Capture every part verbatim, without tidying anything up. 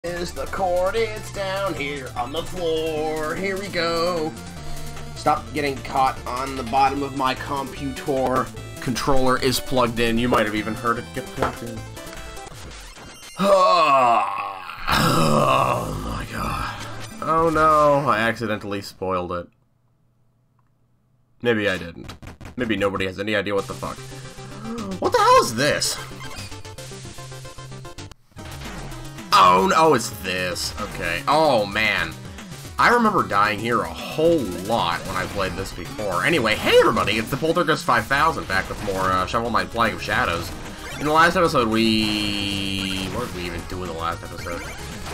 Is the coordinates down here on the floor? Here we go. Stop getting caught on the bottom of my computer. Controller is plugged in. You might have even heard it get plugged in. Oh my god. Oh no, I accidentally spoiled it. Maybe I didn't. Maybe nobody has any idea what the fuck. What the hell is this? Oh, no, it's this. Okay. Oh, man. I remember dying here a whole lot when I played this before. Anyway, hey, everybody, it's the Poltergust five thousand, back with more uh, Shovel Knight Plague of Shadows. In the last episode, we... What did we even do in the last episode?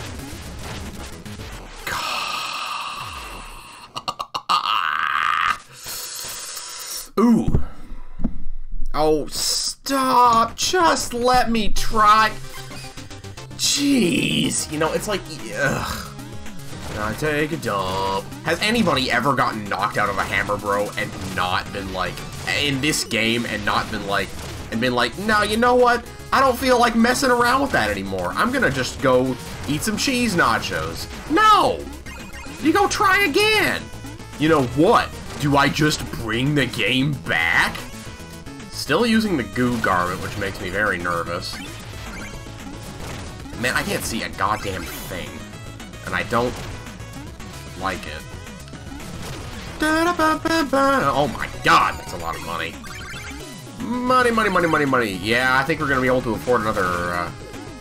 Ooh. Oh, stop. Just let me try... Jeez, you know, it's like, ugh. I take a dump. Has anybody ever gotten knocked out of a hammer, bro, and not been like, in this game, and not been like, and been like, no, you know what? I don't feel like messing around with that anymore. I'm gonna just go eat some cheese nachos. No! You go try again. You know what? Do I just bring the game back? Still using the goo garment, which makes me very nervous. Man, I can't see a goddamn thing. And I don't like it. Oh my god, that's a lot of money. Money, money, money, money, money. Yeah, I think we're gonna be able to afford another, uh...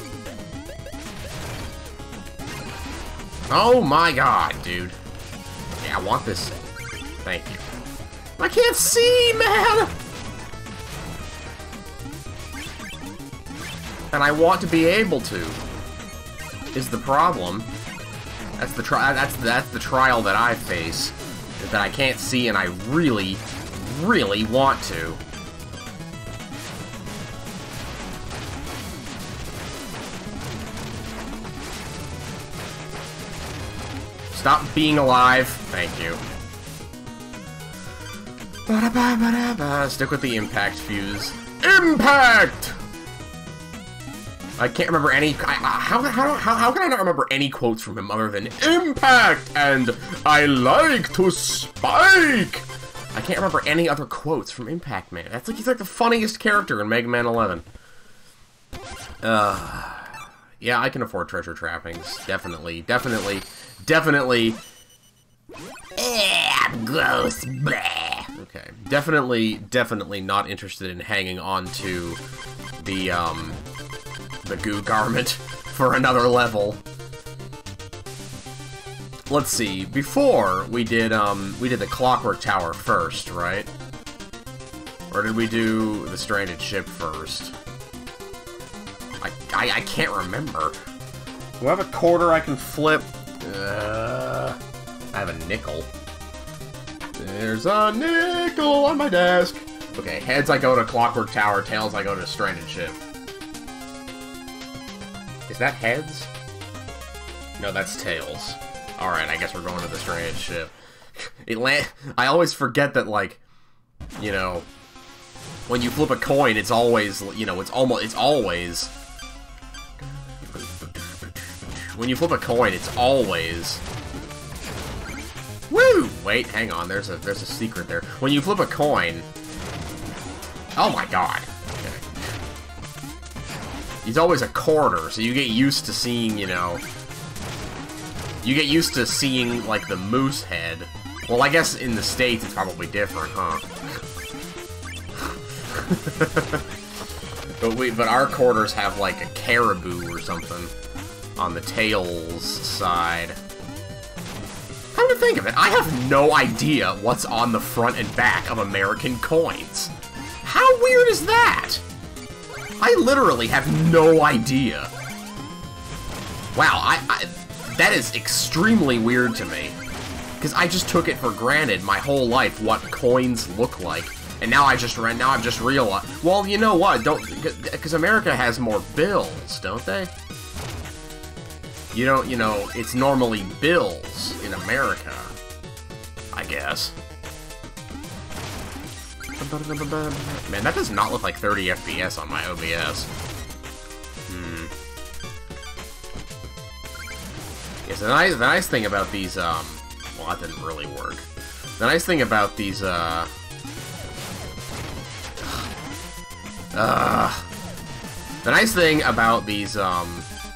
Oh my god, dude. Yeah, I want this. Thank you. I can't see, man! And I want to be able to. Is the problem. That's the tri that's that's the trial that I face. Is that I can't see and I really, really want to. Stop being alive. Thank you. Stick with the impact fuse. Impact! I can't remember any. I, how, how, how, how can I not remember any quotes from him other than impact and I like to spike? I can't remember any other quotes from Impact Man. That's like he's like the funniest character in Mega Man eleven. Uh, yeah, I can afford treasure trappings. Definitely, definitely, definitely. Eh, gross. Bleh. Okay, definitely, definitely not interested in hanging on to the um. the goo garment for another level. Let's see. Before we did um we did the Clockwork Tower first, right? Or did we do the Stranded Ship first? I I, I can't remember. Do I have a quarter I can flip? Uh, I have a nickel. There's a nickel on my desk. Okay, heads I go to Clockwork Tower, tails I go to Stranded Ship. Is that heads? No, that's tails. Alright, I guess we're going to the Stranded Ship. It land I always forget that, like, you know, when you flip a coin, it's always, you know, it's almost, it's always... When you flip a coin, it's always... Woo! Wait, hang on, there's a, there's a secret there. When you flip a coin... Oh my god. He's always a quarter, so you get used to seeing, you know... You get used to seeing, like, the moose head. Well, I guess in the States it's probably different, huh? but we, but our quarters have, like, a caribou or something on the tails side. Come to think of it, I have no idea what's on the front and back of American coins. How weird is that? I literally have no idea. Wow, I, I that is extremely weird to me. Because I just took it for granted my whole life what coins look like. And now I just now I've just realized. Well, you know what? Don't because America has more bills, don't they? You don't, you know, it's normally bills in America, I guess. Man, that does not look like thirty F P S on my O B S. Hmm. Yes, the nice, the nice thing about these, um... Well, that didn't really work. The nice thing about these, uh... Uh... The nice thing about these, um...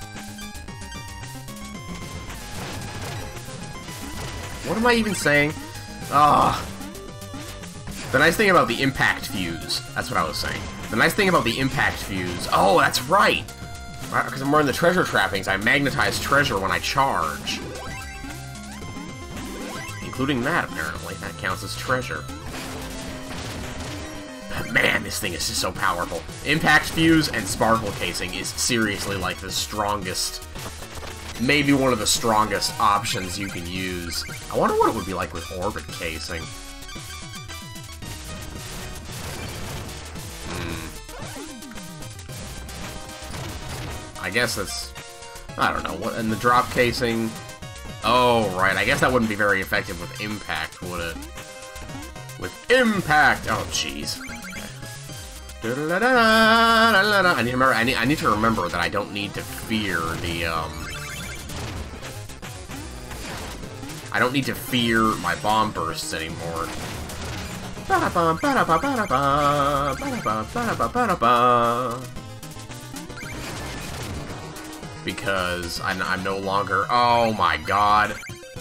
What am I even saying? Ah... The nice thing about the impact fuse... That's what I was saying. The nice thing about the impact fuse... Oh, that's right! Because I'm wearing the treasure trappings, I magnetize treasure when I charge. Including that, apparently. That counts as treasure. But man, this thing is just so powerful. Impact fuse and sparkle casing is seriously like the strongest... Maybe one of the strongest options you can use. I wonder what it would be like with orbit casing. I guess that's... I don't know. What, and the drop casing... Oh, right. I guess that wouldn't be very effective with impact, would it? With impact! Oh, jeez. I need to remember. I need. I need to remember that I don't need to fear the. Um. I don't need to fear my bomb bursts anymore. Because I'm, I'm no longer... Oh my god.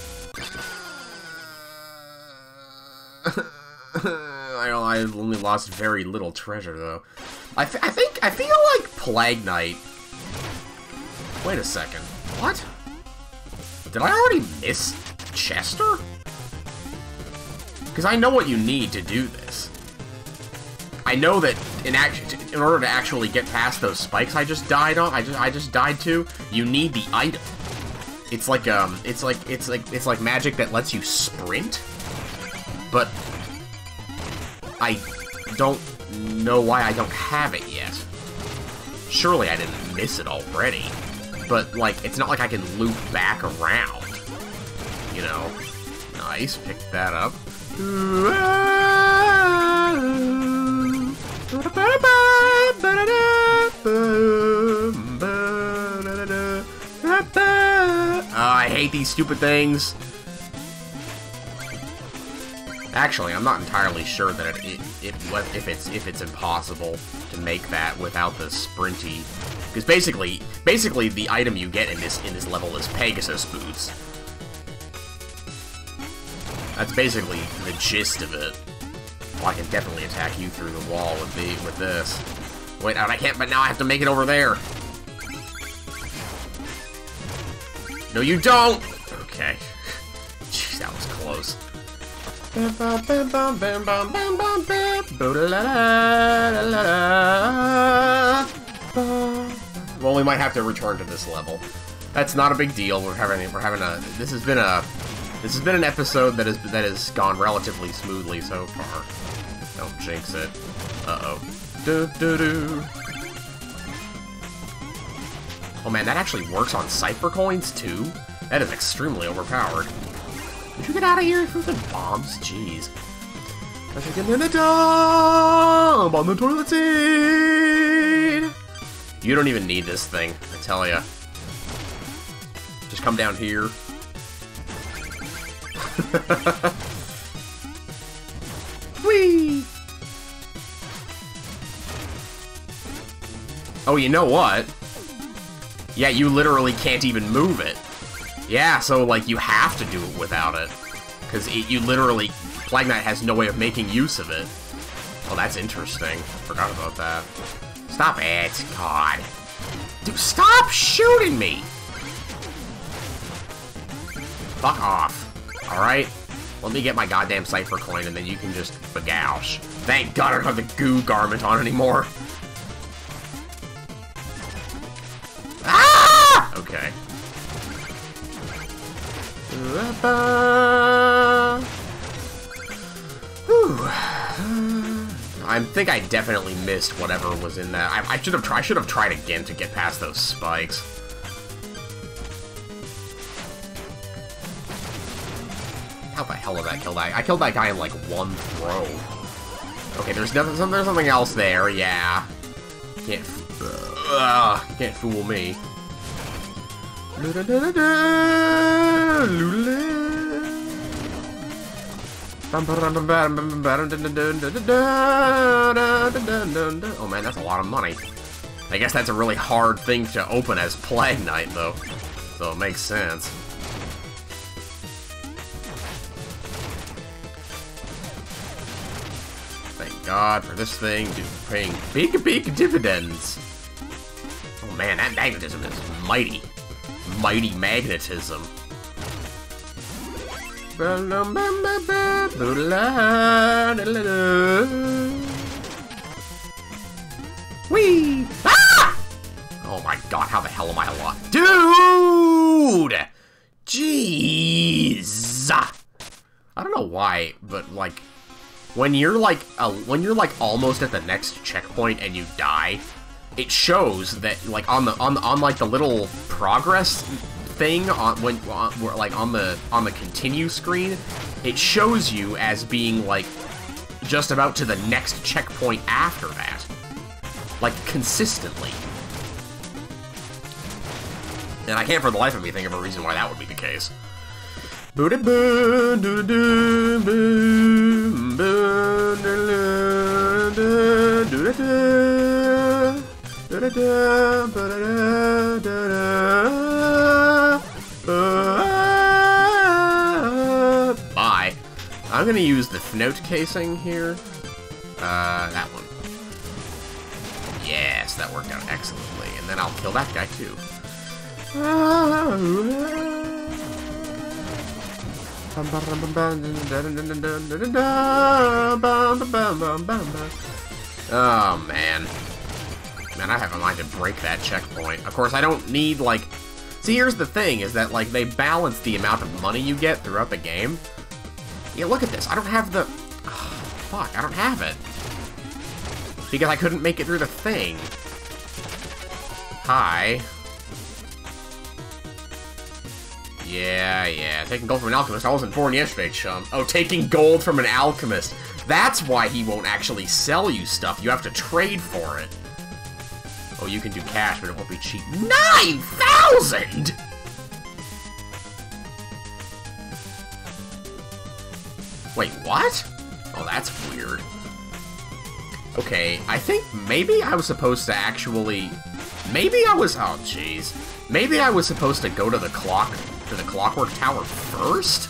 I, I only lost very little treasure, though. I, th I think... I feel like Plague Knight... Wait a second. What? Did I already miss Chester? Because I know what you need to do this. I know that in act in order to actually get past those spikes I just died on, I just I just died to, you need the item. It's like um, it's like it's like it's like magic that lets you sprint, but I don't know why I don't have it yet. Surely I didn't miss it already, but like it's not like I can loop back around. You know, nice, pick that up. Oh, I hate these stupid things. Actually, I'm not entirely sure that it, it, it if it's if it's impossible to make that without the sprinty, because basically, basically the item you get in this in this level is Pegasus boots. That's basically the gist of it. Well, I can definitely attack you through the wall with the with this. Wait, I can't. But now I have to make it over there. No, you don't. Okay. Jeez, that was close. Well, we might have to return to this level. That's not a big deal. We're having we're having a. This has been a. This has been an episode that has that has gone relatively smoothly so far. Don't jinx it. Uh-oh. Do do do. Oh man, that actually works on Cypher coins too? That is extremely overpowered. Did you get out of here with the bombs? Jeez. I should get in the dump on the toilet seat. You don't even need this thing, I tell ya. Just come down here. Whee! Oh, you know what? Yeah, you literally can't even move it. Yeah, so, like, you have to do it without it. Because you literally... Plague Knight has no way of making use of it. Oh, that's interesting. Forgot about that. Stop it. God. Dude, stop shooting me! Fuck off. Alright? Let me get my goddamn Cypher coin and then you can just bagoush. Thank God I don't have the goo garment on anymore. Ah! Okay. I think I definitely missed whatever was in that. I, I should have tried. I should have tried again to get past those spikes. How the hell did I kill that? I killed that guy in like one throw. Okay, there's nothing. There's something else there. Yeah. Can't. Uh, can't fool me. Oh man, that's a lot of money. I guess that's a really hard thing to open as Plague Knight, though. So it makes sense. Thank God for this thing paying big, big dividends. Oh man, that magnetism is mighty. Mighty magnetism. Whee! Ah! Oh my God, how the hell am I alive? Dude! Jeez! I don't know why, but like, when you're like, uh, when you're like almost at the next checkpoint and you die, it shows that like on the on the, on like the little progress thing on when on, like on the on the continue screen, it shows you as being like just about to the next checkpoint after that, like consistently. And I can't for the life of me think of a reason why that would be the case. Bye. I'm gonna use the Fnote casing here. Uh, that one. Yes, that worked out excellently. And then I'll kill that guy too. Oh, man. Man, I have a mind to break that checkpoint. Of course, I don't need, like... See, here's the thing, is that, like, they balance the amount of money you get throughout the game. Yeah, look at this. I don't have the... Oh, fuck, I don't have it. Because I couldn't make it through the thing. Hi. Yeah, yeah. Taking gold from an alchemist. I wasn't born yesterday, chum. Oh, taking gold from an alchemist. That's why he won't actually sell you stuff. You have to trade for it. Oh, you can do cash, but it won't be cheap. nine thousand! Wait, what? Oh, that's weird. Okay, I think maybe I was supposed to actually... Maybe I was... Oh, jeez. Maybe I was supposed to go to the clock... to the Clockwork Tower first?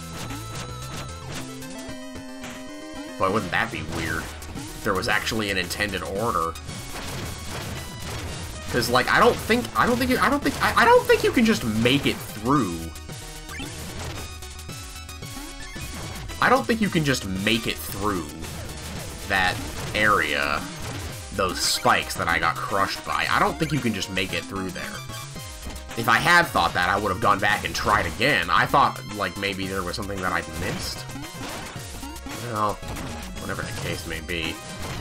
Boy, wouldn't that be weird? If there was actually an intended order. Because, like, I don't think... I don't think... You, I don't think... I, I don't think you can just make it through. I don't think you can just make it through that area, those spikes that I got crushed by. I don't think you can just make it through there. If I had thought that, I would have gone back and tried again. I thought, like, maybe there was something that I'd missed. Well, whatever the case may be.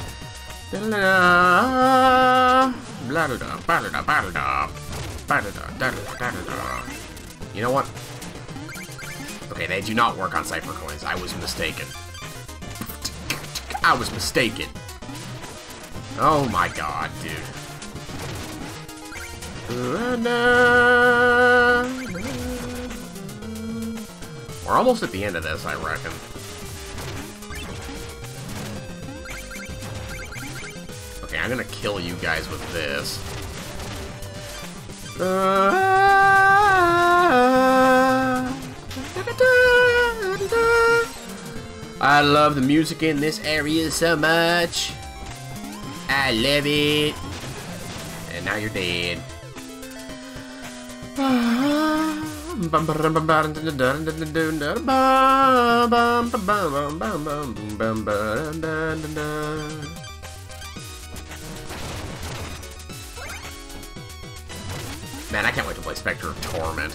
You know what? Okay, they do not work on Cypher coins. I was mistaken. I was mistaken. Oh my god, dude. We're almost at the end of this, I reckon. Okay, I'm gonna kill you guys with this. I love the music in this area so much. I love it. And now you're dead. Man, I can't wait to play Spectre of Torment.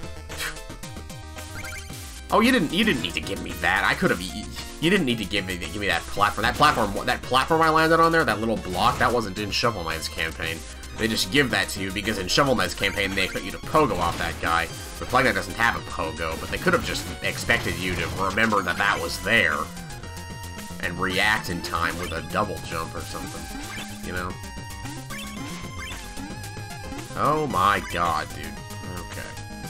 Oh, you didn't you didn't need to give me that. I could have you, you didn't need to give me give me that platform. That platform that platform I landed on there, that little block, that wasn't in Shovel Knight's campaign. They just give that to you because in Shovel Knight's campaign they expect you to pogo off that guy. But Plague Knight doesn't have a pogo, but they could have just expected you to remember that that was there and react in time with a double jump or something, you know? Oh my god, dude. Okay.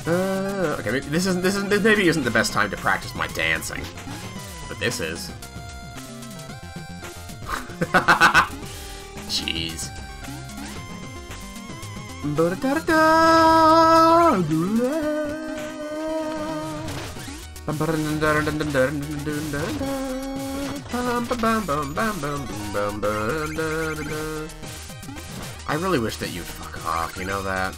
Uh, okay, maybe this isn't this isn't this maybe isn't the best time to practice my dancing, but this is. Jeez. I really wish that you'd fuck off, you know that?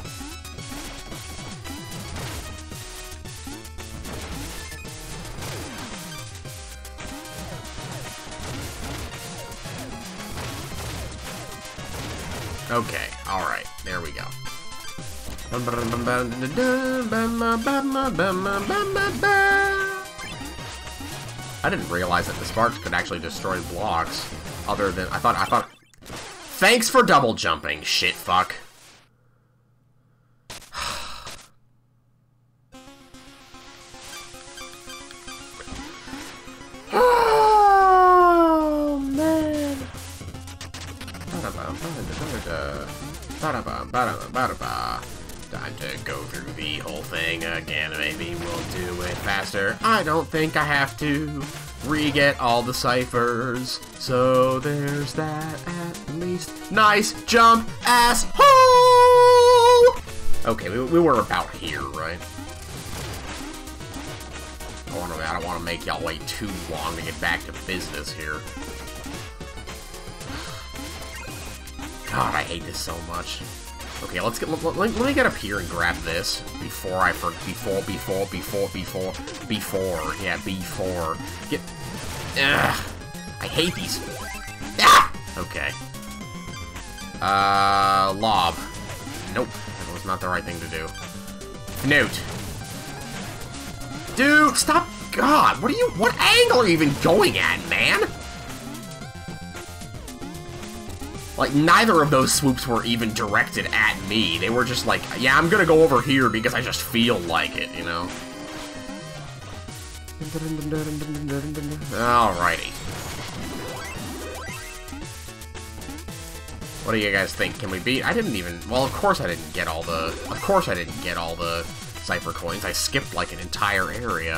Okay, alright, there we go. I didn't realize that the sparks could actually destroy blocks. Other than I thought I thought thanks for double jumping, shit fuck. Oh man. Time to go through the whole thing again. Maybe we'll do it faster. I don't think I have to re-get all the ciphers. So there's that at least. Nice jump, asshole! Okay, we, we were about here, right? I, wanna, I don't want to make y'all wait too long to get back to business here. God, I hate this so much. Okay, let's get. Let, let, let me get up here and grab this before I for before before before before before yeah before get. Ugh, I hate these. Ah! Okay. Uh, lob. Nope, that was not the right thing to do. Note. Dude, stop! God, what are you? What angle are you even going at, man? Like, neither of those swoops were even directed at me. They were just like, yeah, I'm gonna go over here because I just feel like it, you know? Alrighty. What do you guys think? Can we beat? I didn't even... Well, of course I didn't get all the... Of course I didn't get all the Cypher coins. I skipped, like, an entire area.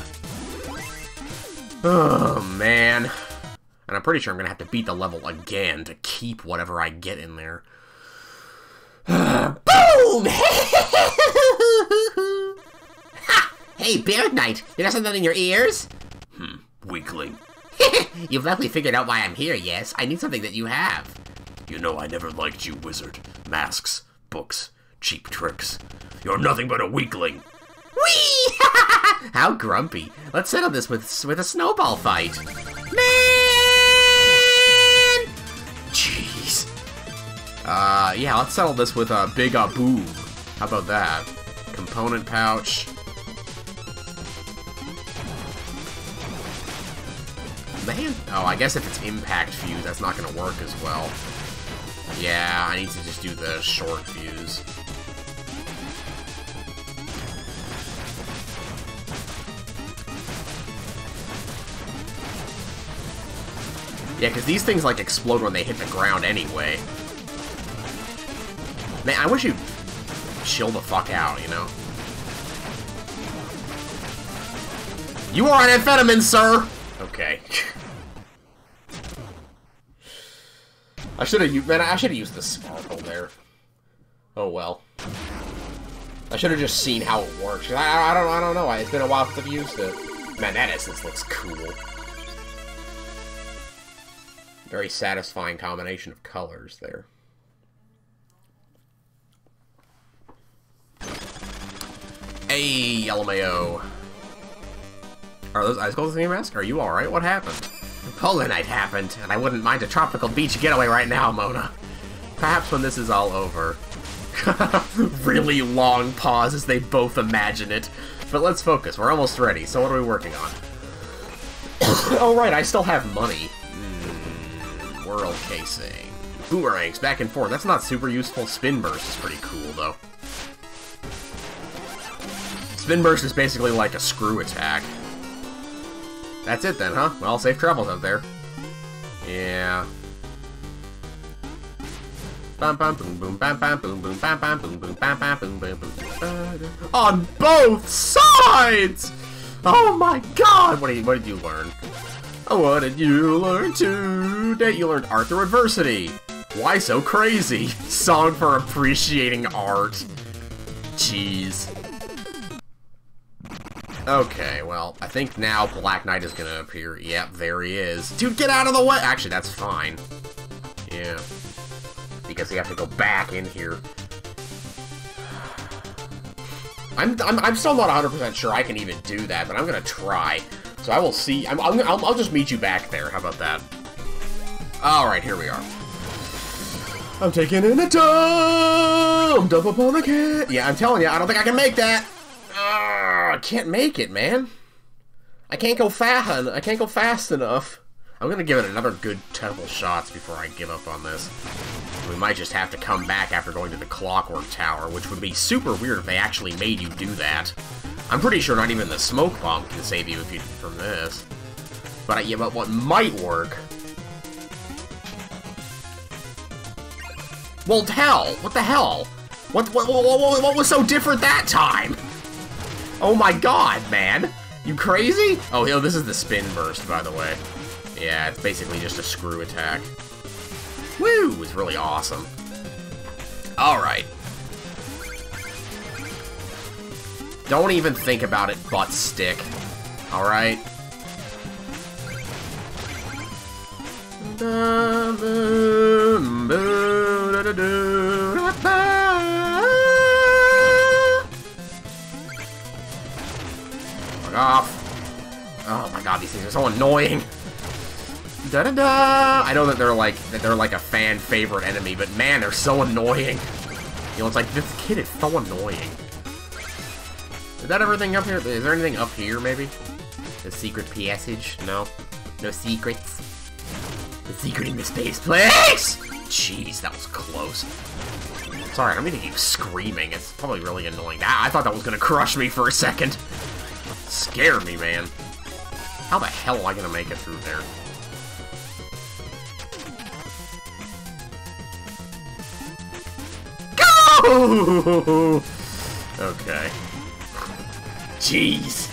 Oh, man. And I'm pretty sure I'm gonna have to beat the level again to keep whatever I get in there. Boom! Ha! Hey, Beard Knight! You got something in your ears? Hmm, weakling. You've likely figured out why I'm here, yes? I need something that you have. You know I never liked you, wizard. Masks, books, cheap tricks. You're nothing but a weakling. Whee! How grumpy. Let's settle this with, with a snowball fight. Man! Jeez. Uh, yeah, let's settle this with a big uh, boom. How about that? Component pouch. Man. Oh, I guess if it's impact fuse, that's not gonna work as well. Yeah, I need to just do the short fuse. Yeah, because these things, like, explode when they hit the ground anyway. Man, I wish you'd chill the fuck out, you know? You are on amphetamine, sir! Okay. I should have used, man, I should have used the sparkle there. Oh well. I should have just seen how it works. I, I don't, I don't know. It's been a while since I've used it. Man, that essence looks cool. Very satisfying combination of colors there. Hey, L M A O. Are those ice cold in your mask? Are you alright? What happened? Polar night happened, and I wouldn't mind a tropical beach getaway right now, Mona. Perhaps when this is all over. Really long pause as they both imagine it. But let's focus. We're almost ready. So what are we working on? Oh, right. I still have money. Mm, world casing. Boomerangs back and forth. That's not super useful. Spin burst is pretty cool, though. Spin burst is basically like a screw attack. That's it then, huh? Well, safe travels out there. Yeah. Bam bam boom boom bam bam boom boom bam bam boom boom bam bam boom boom boom On both sides! Oh my god! What did you, what did you learn? Oh, what did you learn today? You learned art through adversity. Why so crazy? Song for appreciating art. Jeez. Okay, well, I think now Black Knight is gonna appear. Yep, there he is. Dude, get out of the way! Actually, that's fine. Yeah. Because you have to go back in here. I'm, I'm, I'm still not one hundred percent sure I can even do that, but I'm gonna try. So I will see. I'm, I'm, I'll, I'll just meet you back there. How about that? Alright, here we are. I'm taking in a dump! Dump upon the cat! Yeah, I'm telling you, I don't think I can make that! Uh, I can't make it, man. I can't go fast. I can't go fast enough. I'm gonna give it another good couple shots before I give up on this. We might just have to come back after going to the Clockwork Tower, which would be super weird if they actually made you do that. I'm pretty sure not even the smoke bomb can save you if you from this. But uh, yeah, but what might work? Well, hell, what the hell? What what what, what, what was so different that time? Oh my god, man! You crazy? Oh, yo, this is the spin burst, by the way. Yeah, it's basically just a screw attack. Woo! It's really awesome. Alright. Don't even think about it, butt stick. Alright? Fuck off. Oh my god, these things are so annoying. Da da da! I know that they're like that they're like a fan favorite enemy, but man, they're so annoying. You know, it's like this kid is so annoying. Is that everything up here? Is there anything up here, maybe? The secret passage? No, no secrets. The secret in the space place. Jeez, that was close. Sorry, I don't mean to keep screaming. It's probably really annoying. Ah, I thought that was gonna crush me for a second. Scared me, man. How the hell am I gonna make it through there? Go! Okay. Jeez.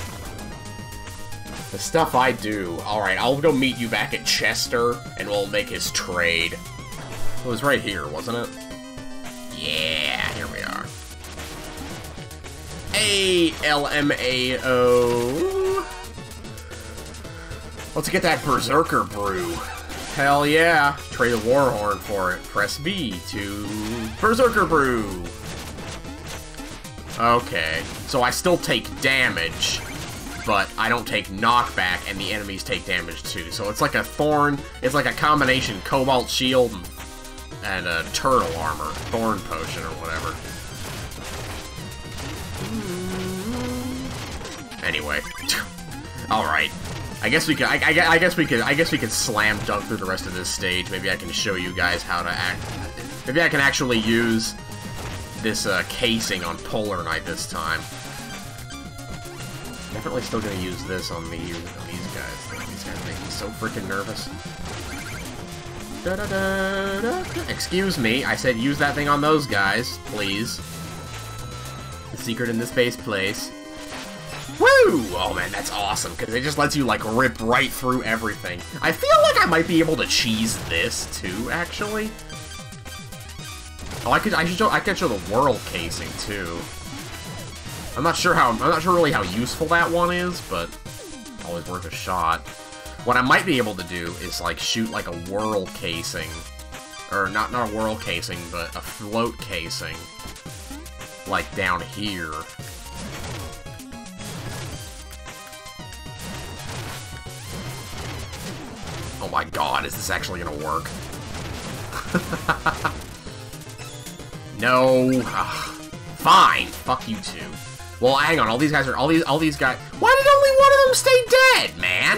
The stuff I do. Alright, I'll go meet you back at Chester, and we'll make his trade. It was right here, wasn't it? Yeah, here we are. A L M A O. Let's get that Berserker Brew. Hell yeah. Trade the Warhorn for it. Press B to Berserker Brew. Okay, so I still take damage, but I don't take knockback, and the enemies take damage too. So it's like a Thorn, it's like a combination Cobalt Shield and, and a Turtle Armor, Thorn Potion or whatever. Anyway, alright. I guess we could, I, I, I guess we could, I guess we could slam dunk through the rest of this stage. Maybe I can show you guys how to act, maybe I can actually use this uh, casing on Polar Knight this time. Definitely still gonna use this on, the, on these guys. These guys make me so freaking nervous. Da -da -da -da -da. Excuse me, I said use that thing on those guys, please. The secret in this base place. Woo! Oh man, that's awesome, because it just lets you, like, rip right through everything. I feel like I might be able to cheese this, too, actually. Oh, I could, I should show, I could show the world casing, too. I'm not sure how, I'm not sure really how useful that one is, but always worth a shot. What I might be able to do is, like, shoot, like, a world casing. Or, not, not a world casing, but a float casing. Like, down here. Oh my god, is this actually gonna work? No. Ugh. Fine. Fuck you two. Well, hang on. All these guys are all these all these guys. Why did only one of them stay dead, man?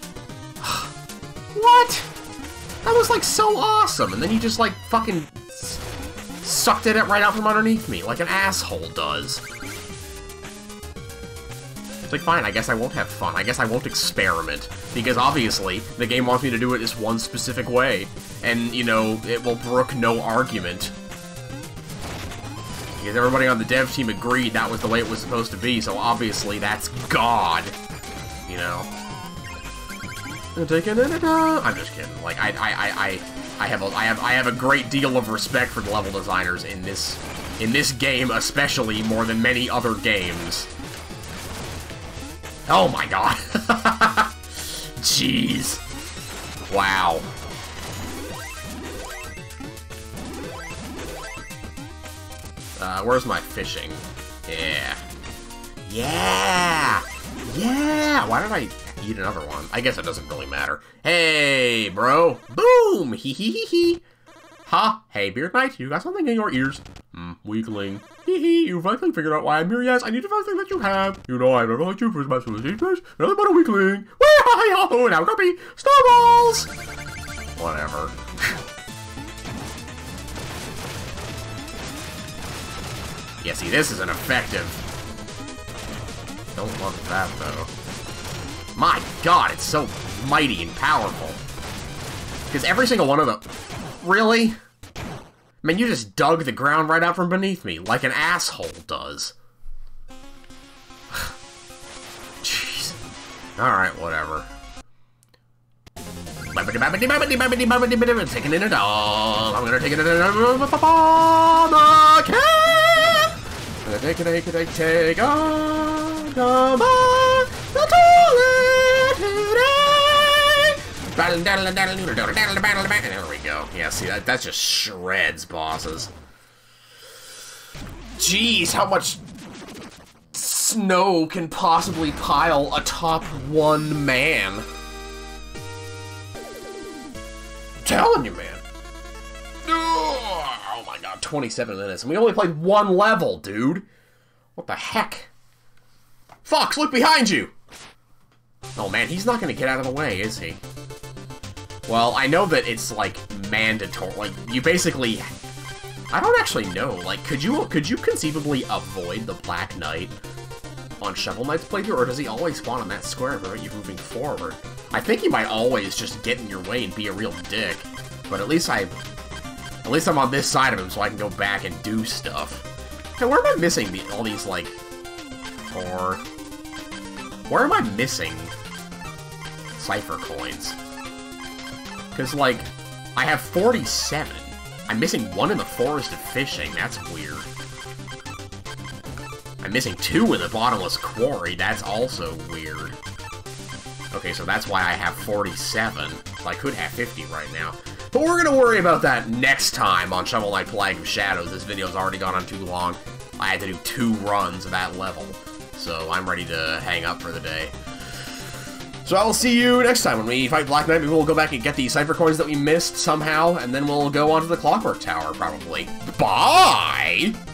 What? That was like so awesome, and then you just like fucking sucked it right out from underneath me, like an asshole does. It's like, fine, I guess I won't have fun. I guess I won't experiment. Because obviously, the game wants me to do it this one specific way. And, you know, it will brook no argument. Because everybody on the dev team agreed that was the way it was supposed to be, so obviously that's God. You know? I'm just kidding. Like, I, I, I, I, I have a, I have, I have a great deal of respect for the level designers in this, in this game, especially more than many other games. Oh my God! Jeez! Wow. Uh, where's my fishing? Yeah. Yeah! Yeah! Why did I eat another one? I guess it doesn't really matter. Hey, bro! Boom! Hee hee hee hee! Ha! Hey, Beard Knight, you got something in your ears. Hmm, weakling. Hee hee, you've likely figured out why I'm here. Yes, I need to find something that you have. You know, I don't know what you for my solicitors. Nothing but a weakling. Wee-ha-ha-ha! Now copy! Snowballs! Whatever. Yeah, see, this isn't effective. Don't love that, though. My God, it's so mighty and powerful. Because every single one of them... Really? I mean, you just dug the ground right out from beneath me, like an asshole does. Jeez. Alright, whatever. Taking in a dog. I'm gonna take it in a dog. Take it, take it, take it, take on the toilet today. There we go. Yeah, see, that, that just shreds bosses. Jeez, how much snow can possibly pile atop one man? I'm telling you, man. Oh my God, twenty-seven minutes, and we only played one level, dude. What the heck? Fox, look behind you! Oh man, he's not gonna get out of the way, is he? Well, I know that it's, like, mandatory. Like, you basically... I don't actually know. Like, could you could you conceivably avoid the Black Knight on Shovel Knight's playthrough, or does he always spawn on that square and prevent you moving forward? I think he might always just get in your way and be a real dick. But at least I... At least I'm on this side of him, so I can go back and do stuff. Hey, where am I missing the, all these, like... Or... Where am I missing Cipher coins? Because, like, I have forty-seven. I'm missing one in the Forest of Fishing. That's weird. I'm missing two in the Bottomless Quarry. That's also weird. Okay, so that's why I have forty-seven. Well, I could have fifty right now. But we're gonna worry about that next time on Shovel Knight Plague of Shadows. This video's already gone on too long. I had to do two runs of that level. So I'm ready to hang up for the day. So I will see you next time when we fight Black Knight. Maybe we'll go back and get the Cipher coins that we missed somehow, and then we'll go on to the Clockwork Tower, probably. Bye!